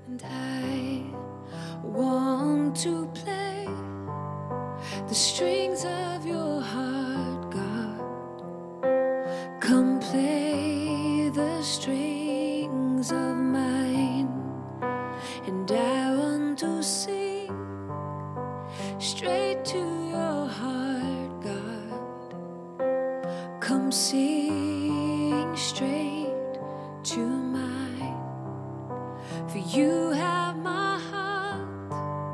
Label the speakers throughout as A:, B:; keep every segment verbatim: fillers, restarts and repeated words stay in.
A: And I want to play the strings of your heart, God. Come play the strings of mine. And I want to sing straight to your heart, God. Come sing straight to mine. For you have my heart,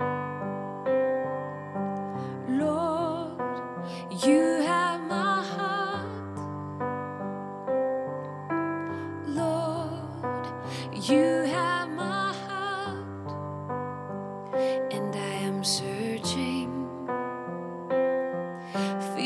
A: Lord. You have my heart, Lord. You have my heart, and I am searching for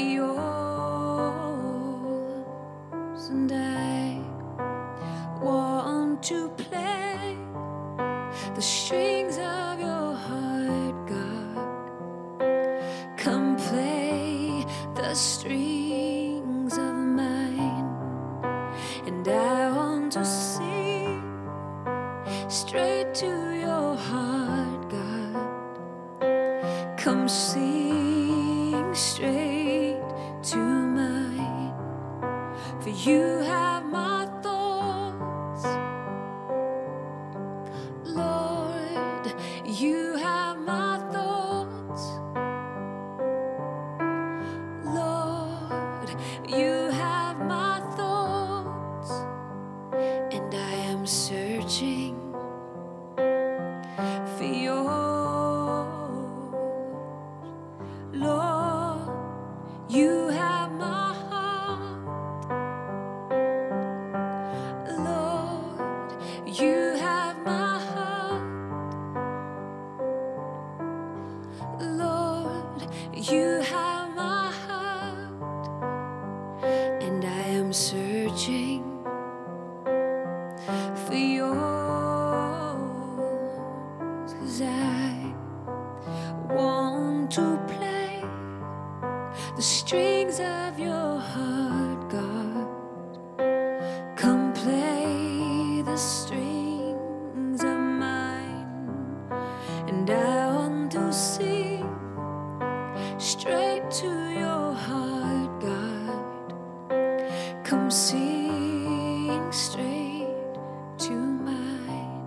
A: yours, and I want to play the strings of your heart, God. Come play the strings of mine, and I want to sing straight to your heart, God. Come sing straight to mine. For you have my thoughts, Lord. You have my thoughts, Lord. You have my thoughts, and I am searching for yours, Lord. You have my heart, Lord. You have my heart, Lord. You have my heart, and I am searching for yours, 'cause I want to play the strings of your heart, God. Come play the strings of mine, and I want to sing straight to your heart, God. Come sing straight to mine.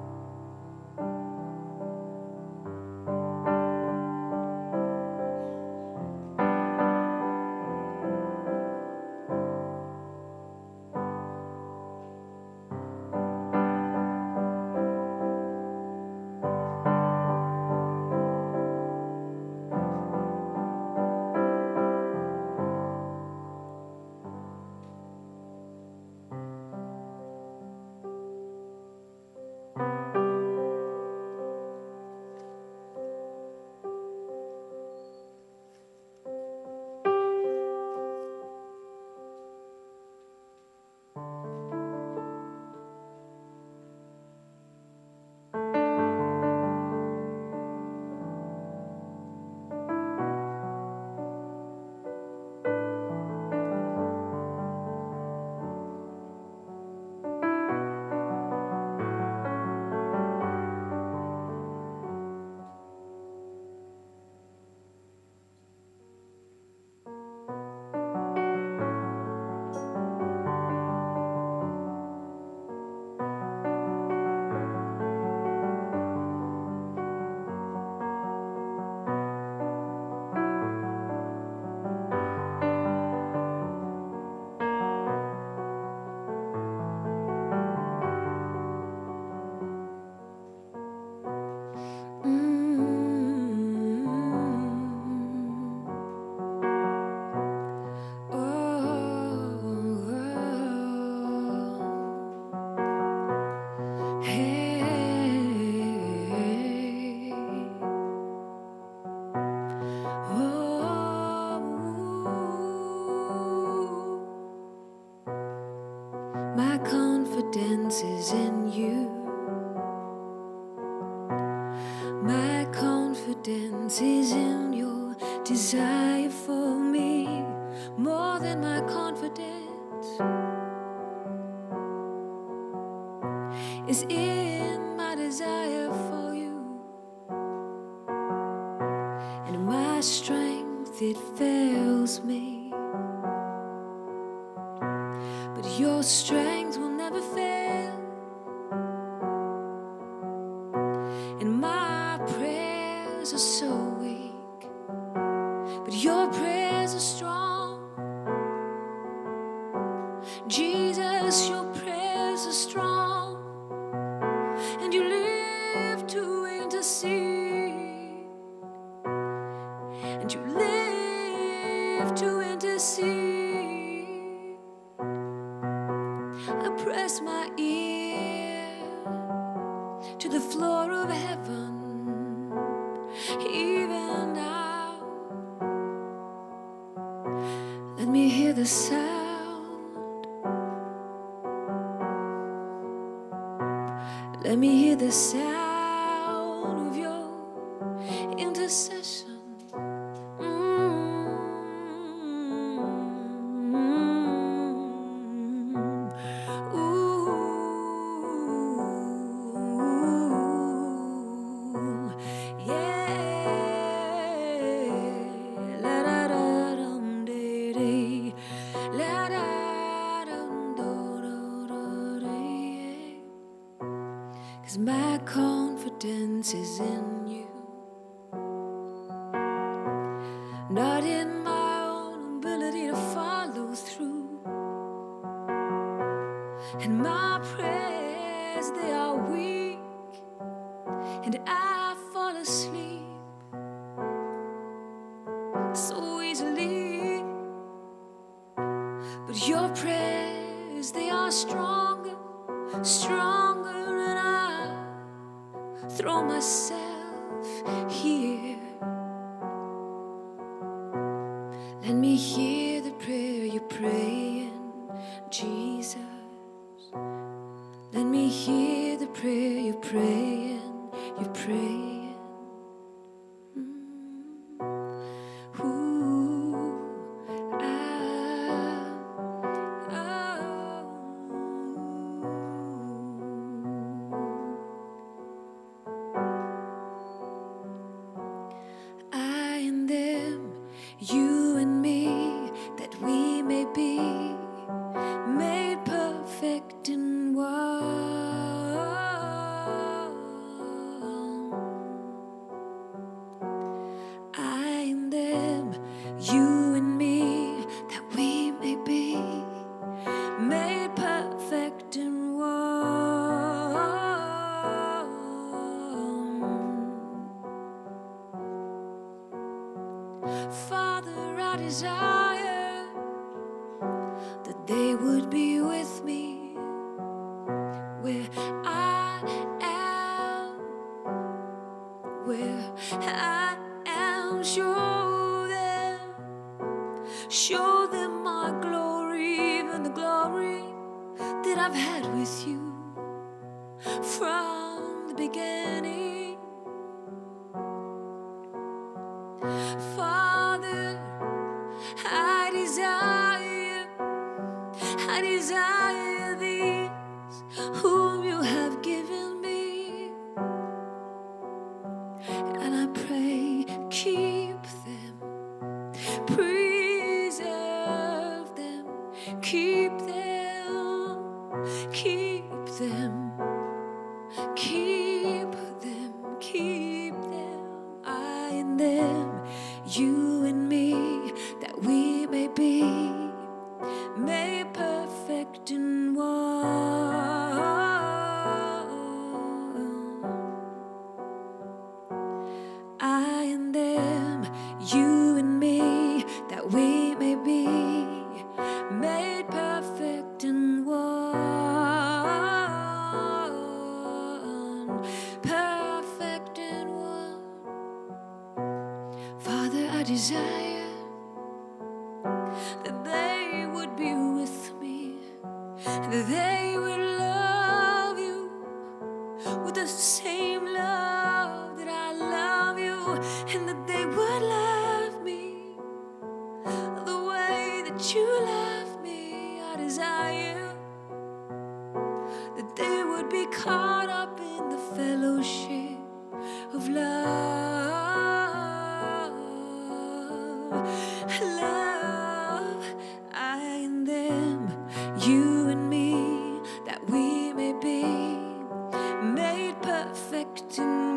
A: My confidence is in you. My confidence is in your desire for me. More than my confidence is in my desire desire for you, and my strength, it fails me, but your strength will never fail, and my prayers are so weak, but your prayers are strong. Jesus, your prayers are strong, and you live to intercede, and you live to intercede. I press my ear to the floor of heaven, even now. Let me hear the sound. Let me hear the sound of your intercession. Mm-hmm. Ooh, yeah. La da da dum dee dee. La da dum do do do dee. 'Cause my confidence is in you, not in my own ability to follow through. And my prayers, they are weak, and I fall asleep so easily. But your prayers, they are stronger, stronger, and I throw myself here. Let me hear the prayer you're praying, Jesus. Let me hear the prayer you're praying, you're praying. Mm. Ooh, ah, oh. I and them, you and me, that we may be made perfect in one. I and them, you and me, that we may be made perfect in one. Father, I desire that they would be with me where I am, where I am. Show them, show them my glory, even the glory that I've had with you from the beginning. Father, I desire, I desire these whom you have given me, and I pray, keep them, preserve them, keep them, keep them, keep them, keep them. I and them, you and me, that we may be made perfect in one. I and them, you and me, that we may be made perfect in one. Perfect in one. Father, I desire that they would be with me, that they would love you with the same love that I love you, and that they would love me the way that you love me. I desire that they would be caught up in the fellowship perfect in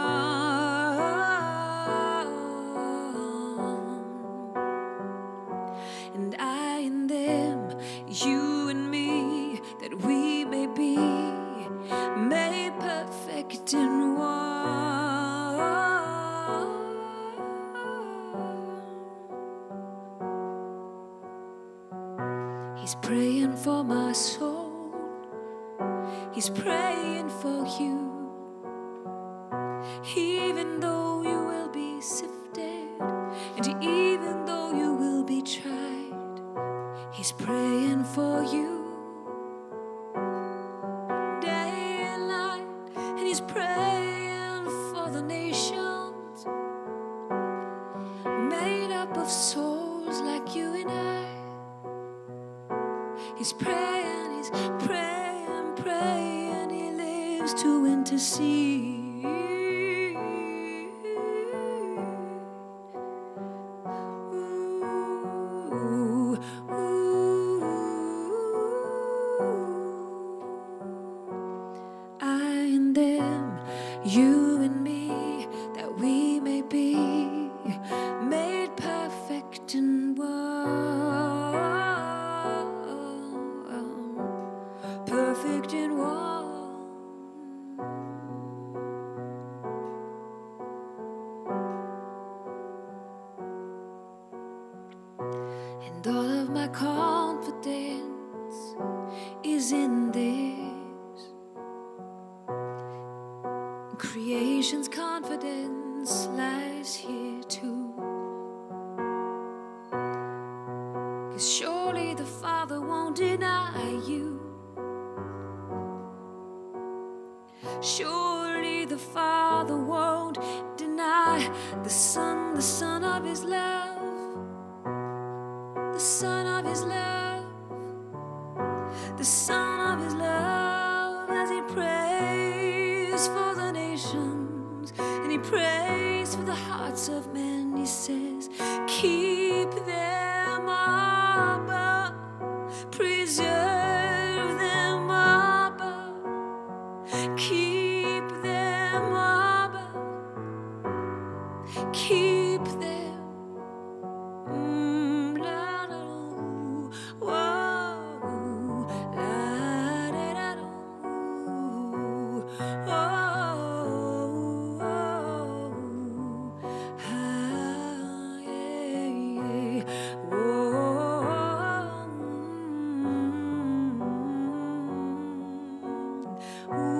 A: one, and I in them, you and me, that we may be made perfect in one. He's praying for my soul, he's praying for you. Even though you will be sifted, and even though you will be tried, he's praying for you day and night. And he's praying for the nations, made up of souls like you and I. He's praying, he's praying, praying. He lives to intercede. Ooh, ooh. I and them, you and me, that we may be made perfect in one, perfect in one. And all of my confidence is in this. Creation's confidence lies here too. 'Cause surely the Father won't deny you. Surely the Father won't deny the Son, the Son of His love, the Son of His love, the Son of His love, as He prays for the nations, and He prays for the hearts of men. He says, keep them above, preserve them above, keep them above, keep them. Mm, la, la, whoa, la, da, da, do, oh, oh, ah, yeah, yeah, whoa, mm, ooh.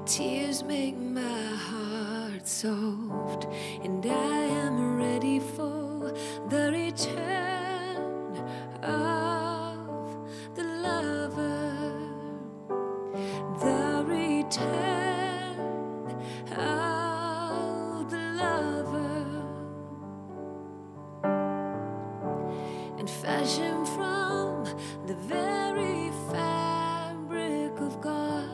A: Tears make my heart soft, and I am ready for the return of the lover, the return of the lover, and fashioned from the very fabric of God.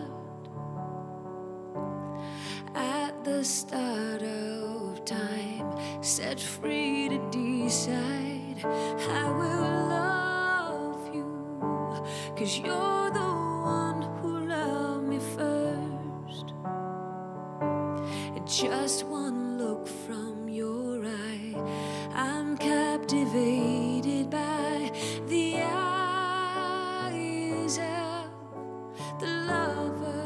A: At the start of time, set free to decide, I will love you, 'cause you're the one who loved me first. And just one look from your eye, I'm captivated by the eyes of the lover.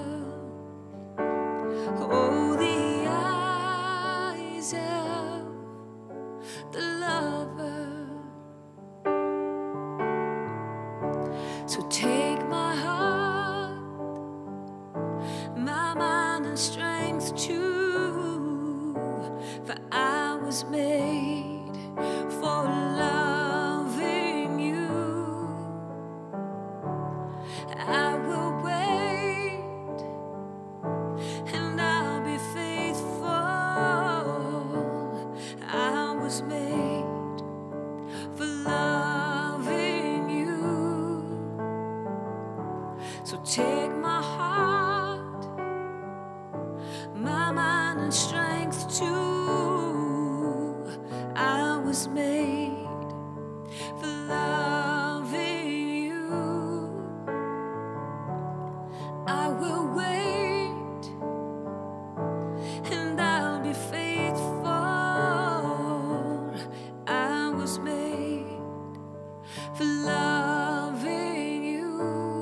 A: Oh, the eyes of the lover. So take my heart, my mind and strength too, for I was made for loving you. I will wait, and I'll be faithful. I was made for loving you. So take my heart, my mind and strength too. I was made for loving you. I will wait, and I'll be faithful. I was made for loving you,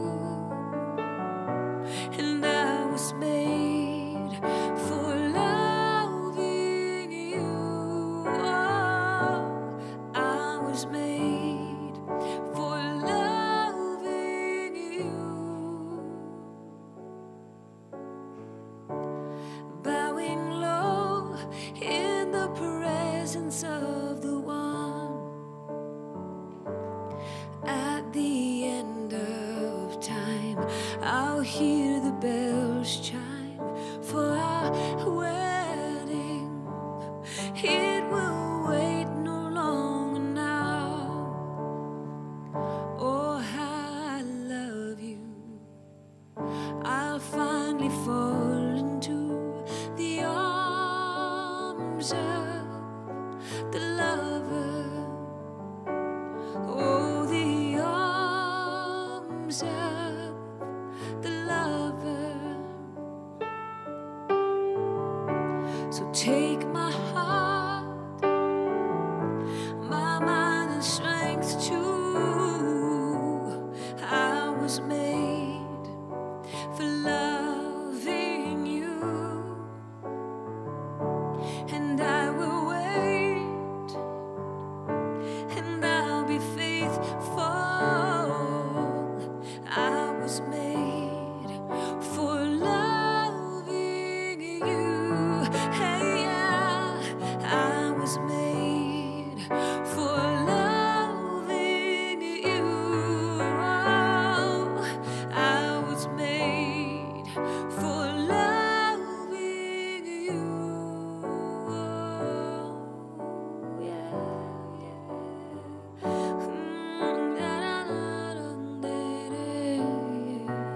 A: and I was made for loving you. Oh, I was made for loving you. Bowing low in the presence of the one. At the end of time, I'll hear the bells chime for our wedding. It will wait no longer now. Oh, how I love you. I'll finally fall into the arms of the lover. Oh, the arms of the lover. So take my heart, my mind and strength too. I was made for loving you, and I will wait, and I'll be faithful. I was made for loving you. Hey, yeah, I was made for loving you. Oh, I was made for loving you. Oh, yeah, yeah. Mm, da, da, da, da, da, da.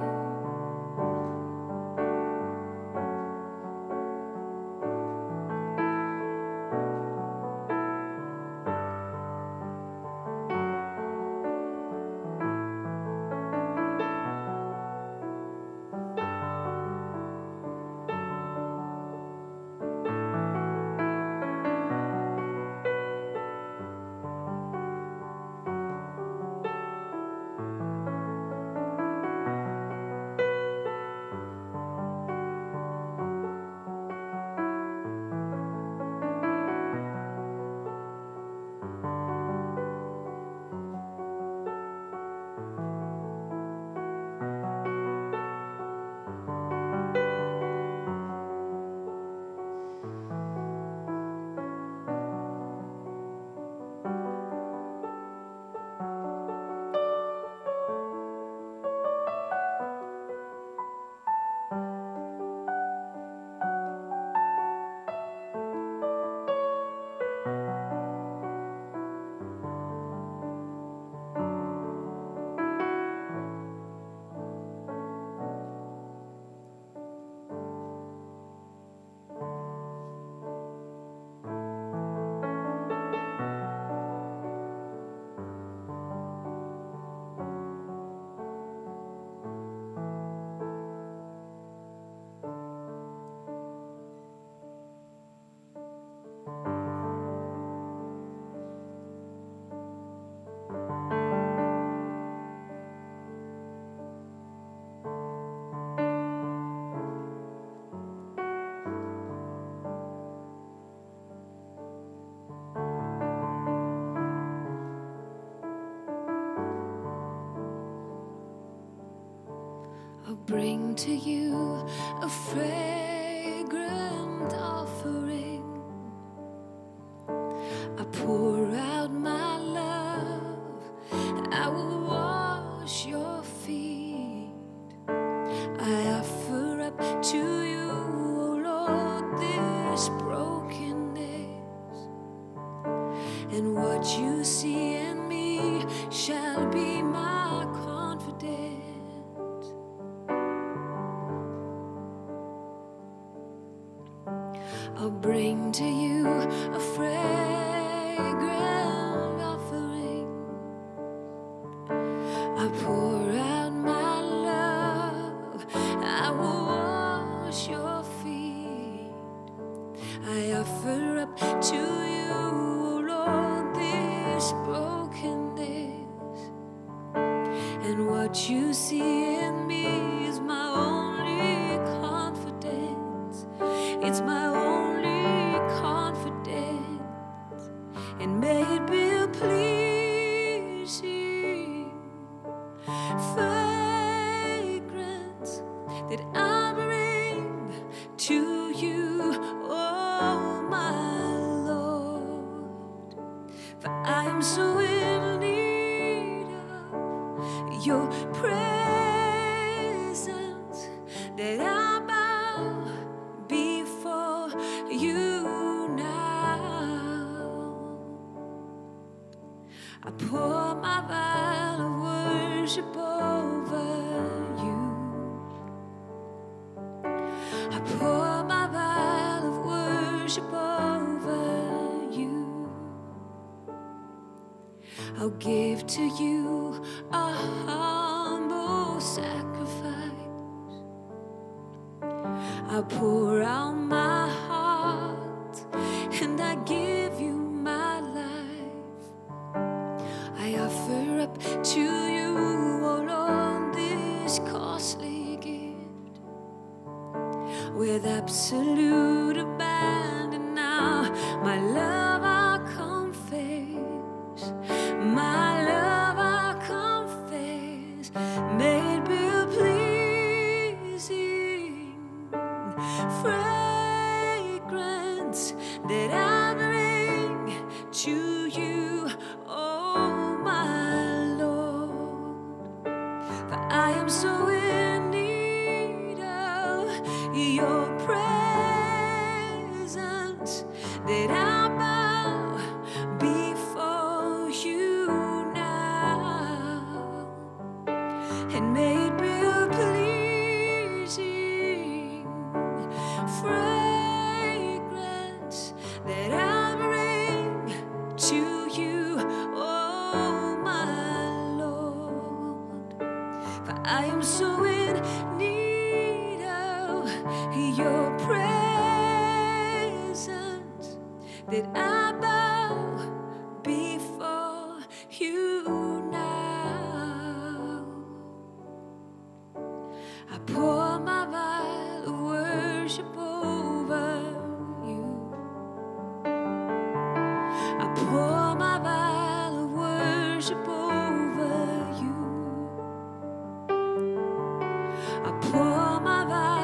A: I'll bring to you a fragrant offering. I pour out my love, I will wash your feet. I offer up to you, oh Lord, this brokenness, and what you see in me shall be my confidence. I'll bring to you a fragrant offering. I pour out my love, I will wash your feet. I offer up to you, oh Lord, this brokenness, and what you see in me is my only confidence. It's my only confidence, and may it be a pleasing fragrance that I bring to you, oh my Lord. For I am so in need of your presence that I bow before you now. I pour my vial of worship over you. I pour my vial of worship over you. I'll give to you a humble sacrifice. I pour out my heart and I give you my life. I offer up to you, oh Lord, this costly gift with absolute abandon. Now my love I confess, my love I confess. May it be a pleasing fragrance that I bring to you, oh my Lord. For I am so in need of your presence that I bow before you now, and may it be a pleasing fragrance that I bring to you, oh my Lord. For I am so in need of your presence that I bow before you now. I pour my vial of worship over you. I pour my vial of worship over you. I pour my vial